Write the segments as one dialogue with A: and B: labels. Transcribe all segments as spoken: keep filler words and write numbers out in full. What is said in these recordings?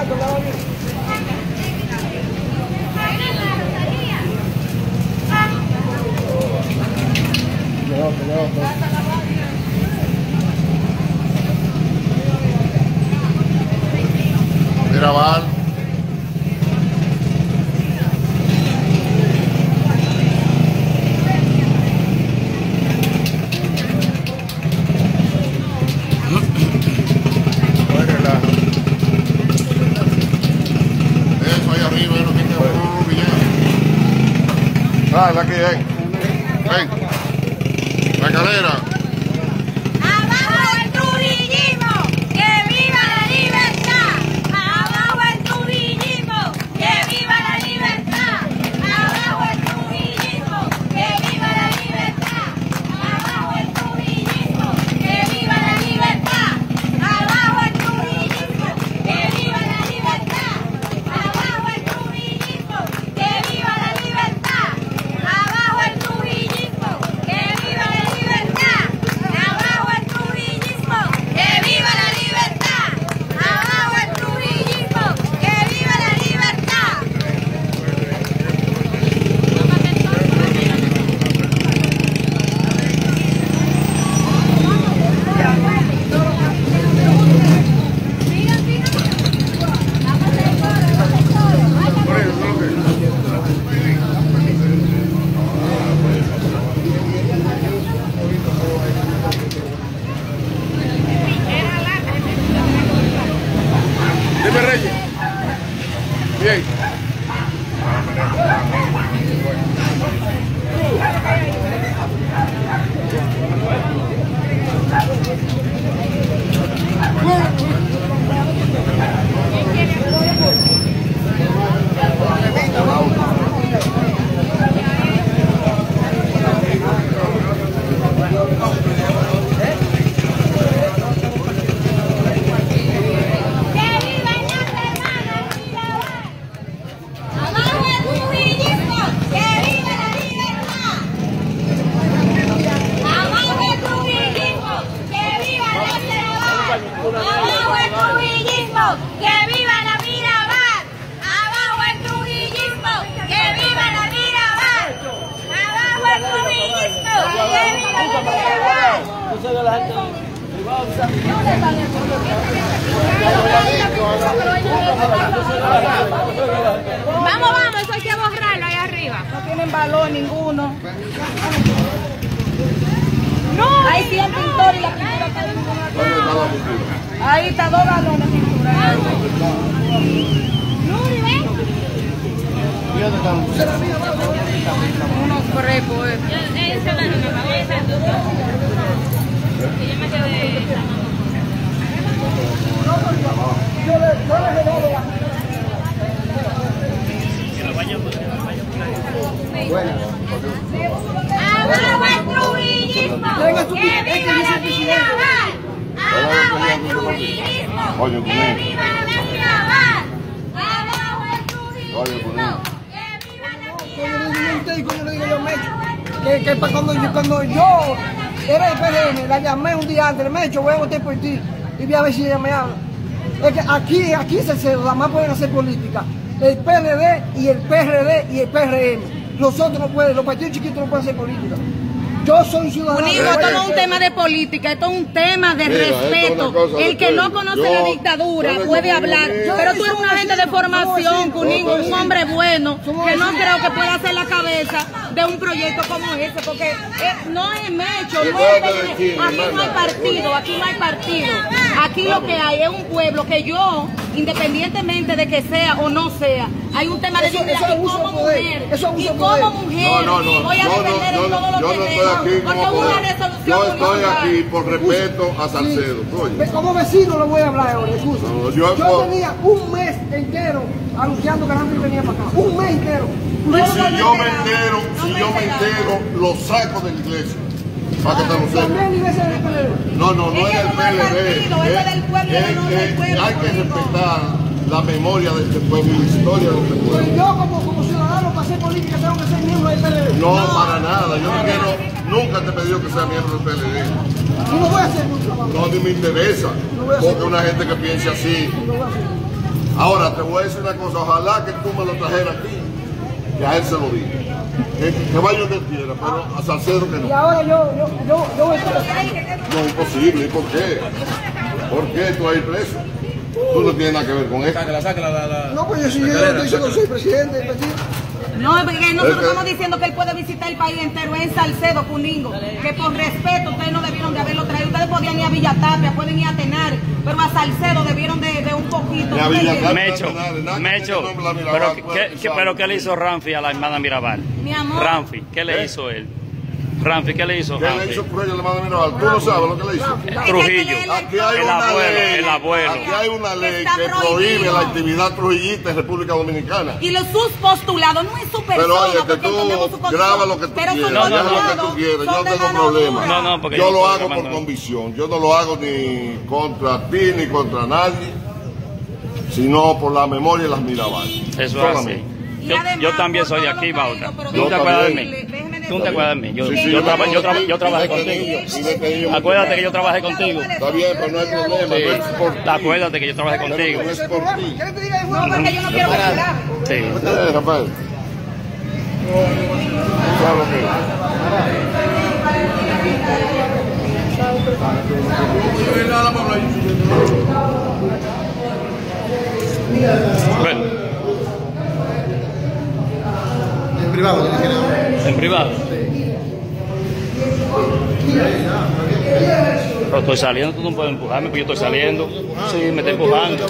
A: Mirabal. Eso ahí arriba es lo que te Dale, aquí, ven. Ven. La escalera. Bien.
B: ¡Abajo el trujillismo! ¡Que viva la Mirabal! ¡Abajo el trujillismo! ¡Que viva la Mirabal! ¡Abajo el trujillismo! ¡Que viva la Mirabal! Vamos, vamos, eso hay que borrarlo ahí arriba.
C: No tienen valor ninguno.
B: No,
C: hay cien pintores y la pintura está de ninguna cosa. Ahí está dos galones de pintura.
B: Nuri, ven.
C: Unos crepos.
B: Esa mano, me pagó esa. Que yo me quedé. Abajo el trujillismo, que viva la Mirabal. Abajo el trujillismo, que viva la Mirabal. Abajo el trujillismo, que viva la Mirabal.
D: Que, que para cuando yo, cuando yo era el P R M, la llamé un día antes, Mecho, voy a votar por ti y voy a ver si ella me habla. Es que aquí, aquí se, se nada más pueden hacer política. El P R D y el P R D y el P R M. Nosotros no pueden, los partidos chiquitos no pueden hacer política. Yo soy ciudadano.
C: Unido, esto no es un tema de política, esto es un tema de
A: Mira,
C: respeto. El que no conoce
A: yo,
C: la dictadura puede hablar,
D: yo,
C: pero tú eres
D: somos
C: una gente de formación, Cuningo, un hombre bueno, que no creo que pueda hacer la cabeza de un proyecto como ese, porque eh, no es Mecho, no es, aquí no hay partido, aquí no hay partido. Aquí lo que hay es un pueblo que yo, independientemente de que sea o no sea, hay un tema de dignidad y como mujer, y como mujer
A: No, no, no,
C: voy a
A: yo no,
C: defender
A: yo
C: en todo
A: no,
C: lo
A: yo
C: que
A: no estoy
C: tengo,
A: aquí
C: porque
A: como
C: hubo una
A: poder.
C: resolución
A: Yo estoy
C: universal.
A: aquí por respeto a Salcedo. Oye.
D: Como vecino le voy a hablar ahora, escucha.
A: No,
D: yo,
A: yo-
D: tenía un mes entero anunciando que Ramírez venía para acá. Un mes entero.
A: Y si yo me entero, si yo me entero, lo saco de la iglesia. Para que te lo sepas.
D: También iglesia del P L D.
A: No, no, no es
C: Ella
A: el
C: no
A: P
C: es
A: L D.
C: partido, ella es del pueblo,
A: es
C: ella no es del
A: que
C: pueblo,
A: hay que
C: Cuningo.
A: respetar la memoria de este pueblo y la historia de este
D: Pues
A: pueblo.
D: yo como, como ciudadano para hacer política tengo que ser miembro del P L D.
A: No, para nada. Yo no quiero, nunca te he pedido que sea miembro del P L D.
D: Y no voy a hacer nunca, vamos.
A: No, ni me interesa. Porque una gente que piense así.
D: No voy a hacer.
A: Ahora te voy a decir una cosa, ojalá que tú me lo trajeras aquí, que a él se lo diga. Que, que vaya donde él quiera, pero a Salcedo que no.
D: Y ahora yo, yo, yo, yo voy a...
A: No, imposible. ¿Y por qué? ¿Por qué tú ahí preso? Tú no tienes nada que ver con esto.
E: Sácala, sácala, la, la,
D: No, pues yo sí, yo estoy diciendo que soy presidente del partido.
C: No, porque nosotros estamos diciendo que él puede visitar el país entero en Salcedo, Cuningo, que por respeto ustedes no debieron de haberlo traído. Ustedes podían ir a Villa Tapia, pueden ir a Tenares, pero a Salcedo debieron de, de un poquito.
F: Mecho, Mecho, pero ¿qué, qué, pero ¿qué le hizo Ramfi a la hermana Mirabal?
C: Mi amor.
F: Ramfi, ¿qué le hizo él? Ramfi, ¿qué le hizo
A: ¿Qué
F: Ramfi?
A: le hizo Trujillo a la hermana Mirabal? ¿Tú no sabes lo que le hizo?
F: Trujillo,
A: Aquí hay
F: el
A: una
F: abuelo,
A: ley,
F: el abuelo.
A: Aquí hay una ley
C: Está
A: que
C: prohibido.
A: prohíbe la actividad trujillista en República Dominicana.
C: Y los sus postulados, no es su persona,
A: Pero oye, que
C: porque entendemos su
A: tú
C: condición,
A: graba lo que tú
C: pero sus
A: quieras,
F: no, no,
A: graba lo que
C: postulados
A: tú quieras, yo
C: son
A: no
C: de
A: tengo
C: mano
A: problema.
C: dura.
F: No, no, porque
A: yo
F: yo
A: lo
F: no
A: hago
F: estoy
A: por
F: llamando.
A: convicción, yo no lo hago ni contra ti ni contra nadie, sino por la memoria y las Mirabal.
F: Eso es
A: Solamente.
F: así.
C: Y
F: Yo,
C: además,
F: yo también
C: por
F: soy de
C: todo
F: aquí,
C: lo
F: Bauta.
C: traído, pero
F: ¿Tú te
A: yo
F: acuerdas de
A: también.
F: mí?
C: Déjeme
F: ¿Tú te acuerdas de mí? Yo,
A: Sí, sí,
F: yo,
A: yo
F: traba- yo,
A: también.
F: traba- yo trabajé
A: Y vete
F: contigo.
A: niño, y vete niño.
F: Acuérdate que yo trabajé contigo.
A: Está bien, pero no hay problema, no es por ti.
F: Acuérdate que yo trabajé contigo.
A: No es por ti.
D: ¿Quieres que te diga el
C: No,
D: juego?
C: porque yo no quiero que me grabe.
F: Sí.
A: Eh, Rafael. ¿Sabes lo que es?
F: Bueno,
E: En privado, yo dije,
F: en privado. Pero estoy saliendo, tú no puedes empujarme, porque yo estoy saliendo. Sí, me está empujando.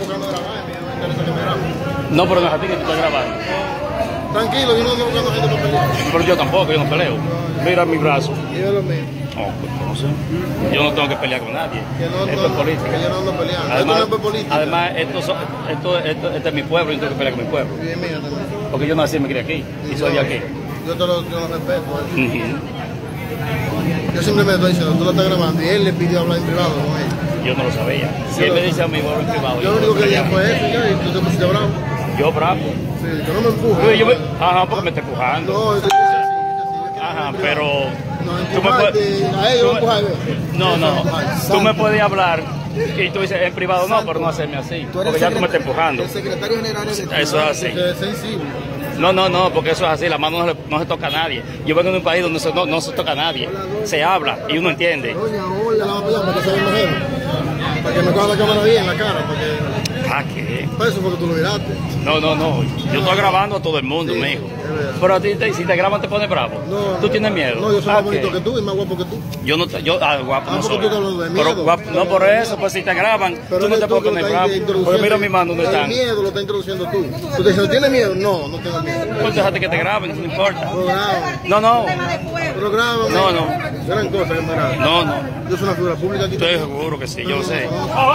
F: No, pero no es a ti que tú estás grabando.
E: tranquilo, yo no estoy buscando gente para pelear.
F: Pero yo tampoco, yo no peleo. Mira mi brazo.
E: Yo lo mismo.
F: No, pues entonces, yo no tengo que pelear con nadie.
E: Que no,
F: Esto
E: no,
F: es política.
E: que yo no ando peleando.
F: Además,
E: esto no es política.
F: además esto, so- esto, esto, este es mi pueblo y yo tengo que pelear con mi pueblo.
E: Bien mío también.
F: Porque yo nací y me crié aquí. Y soy de aquí.
E: Yo te lo, yo lo respeto. eh.
F: Ujú.
E: Yo siempre me estoy diciendo, tú lo estás grabando y él le pidió hablar en privado con él.
F: Yo no lo sabía. Si él me dice a mí, bueno, en privado.
E: Yo lo único que dije fue eso ya, y tú te pusiste bravo.
F: Yo bravo.
E: Sí, que no me empuje.
F: Yo, yo me- ajá, porque me está empujando.
E: No, eso es así, es así.
F: Ajá, pero
E: No,
F: tú me
E: empujarte,
F: puedes.
E: a ellos
F: tú
E: lo
F: me-
E: empujar.
F: No, no.
E: Santo.
F: Tú me puedes hablar y tú dices en privado no, pero no hacerme así. Porque ya tú me estás empujando.
E: El secretario general es
F: Eso es así.
E: que es sensible.
F: No, no, no, porque eso es así, la mano no, le- no se toca a nadie. Yo vengo de un país donde se- no, no se toca a nadie. Se habla y uno entiende.
E: Doña, hola, la va a pegar para que se vea mejor. Para que me coja la cámara bien en la cara, porque
F: ¿Ah, qué?
E: para eso fue que tú lo miraste.
F: No, no, no. Yo estoy grabando a todo el mundo,
E: Sí,
F: mijo.
E: es verdad.
F: Pero a ti, te- si te graban, te pones bravo.
E: No,
F: ¿Tú
E: no.
F: tienes miedo?
E: No, yo soy
F: ¿Ah,
E: más bonito
F: qué?
E: que tú y más guapo que tú.
F: Yo no, te- yo, ah, guapo
E: Ah,
F: no
E: porque
F: soy.
E: tú estás hablando de
F: Pero
E: miedo.
F: guapo, no por eso, pues si te graban,
E: Pero
F: tú no
E: eres
F: te
E: tú
F: puedes
E: que lo
F: poner
E: estás
F: bravo.
E: introduciendo.
F: Porque mira mi mano, ¿dónde
E: El
F: están?
E: miedo lo estás introduciendo tú. Tú te dices, ¿tienes miedo? No, no tengo miedo.
F: Pues déjate que te graben, eso no importa.
E: Pero graba.
F: No, no.
E: Pero graba.
F: No, no.
E: Gran cosa que me graba.
F: No, no.
E: Yo soy una figura pública aquí.
F: Estoy seguro que sí, yo lo sé.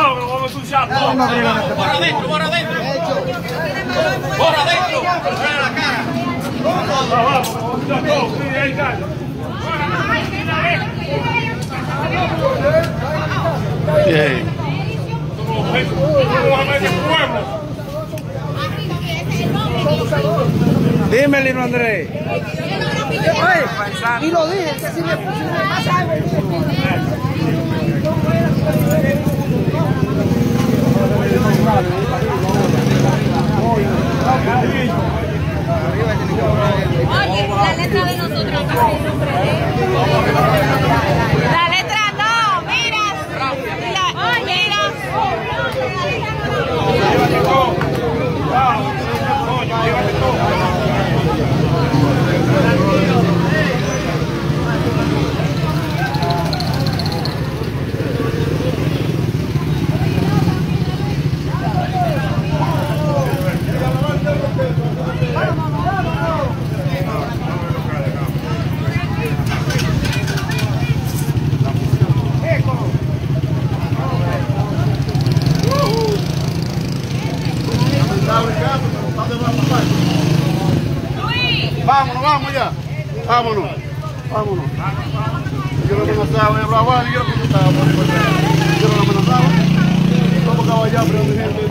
F: Bien.
G: Dime, Lino Andrés.
D: Y lo dije, que si me, si me pasa algo,
B: Oye, la letra de nosotros casi siempre La letra no, mira. La, oye,
E: Vámonos, vamos ya. Vámonos. Vámonos. Yo lo amenazaba, yo hablaba, yo lo amenazaba. Yo lo amenazaba. ¿Cómo acaba allá, pero mi gente?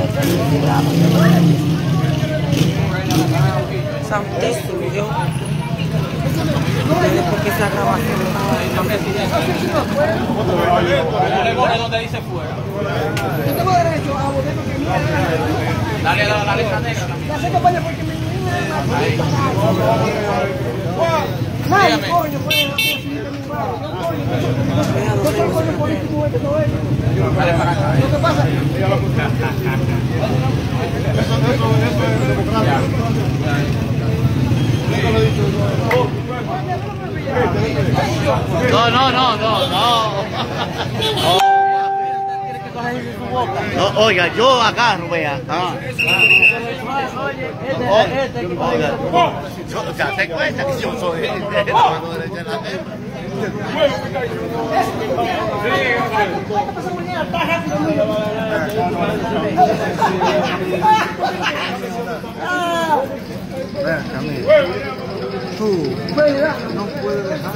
G: Santísimo, yo. ¿Por qué esa grabación
D: yo tengo derecho a volver porque
F: Dale la, la lista negra.
D: Hace campaña porque mi niña es una bonita. Nadie, coño, pues, no consigue mi madre. No, coño, yo soy coño político este todo esto.
F: Dale para acá.
D: Lo que pasa
E: Eso, eso, eso es democracia.
F: No, no, no, no, no. No, oiga, yo agarro, vea. Ah. Oiga, yo, o sea, te cuenta que yo soy el de la mano derecha de la gente.
G: Ven, Camilo. Tú no puedes dejar.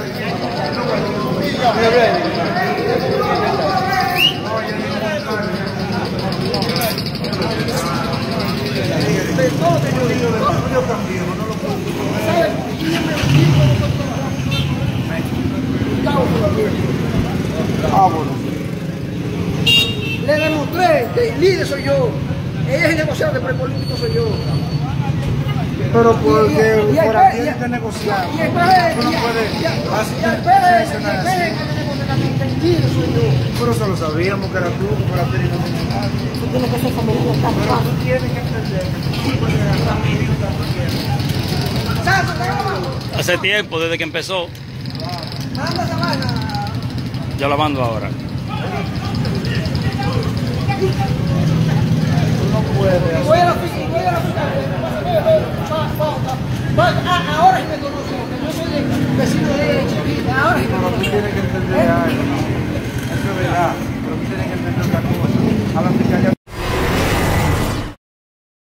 D: le demostré que el líder soy yo. Ella es el negociante, pero el político soy yo.
G: Pero porque
D: Y- y- y
G: por
D: el
G: aquí
D: P-
G: hay que negociar.
D: Y el P G,
G: Tú no
D: y-
G: puedes
D: y- y-
G: así
D: y el P G, y el
G: mencionar
D: P G
G: así.
D: que tenemos que el líder soy yo.
G: Pero eso lo sabíamos que era tú, que fuera técnico militar.
D: Tú tienes que ser familia tan
G: Pero
D: fácil.
G: tú tienes que entender que tú no puedes agarrar a mí también.
D: Santo, te grabamos.
F: Hace tiempo, desde que empezó,
D: Manda esa vaina.
F: yo la mando ahora.
D: Voy a la oficina, voy a la oficina. Ahora sí me conozco, porque yo soy de vecino de Chiquita. Ahora sí me
G: Pero tú
D: conozco.
G: tienes que entender algo. Eso es verdad. Pero tú tienes que entender otra cosa. A la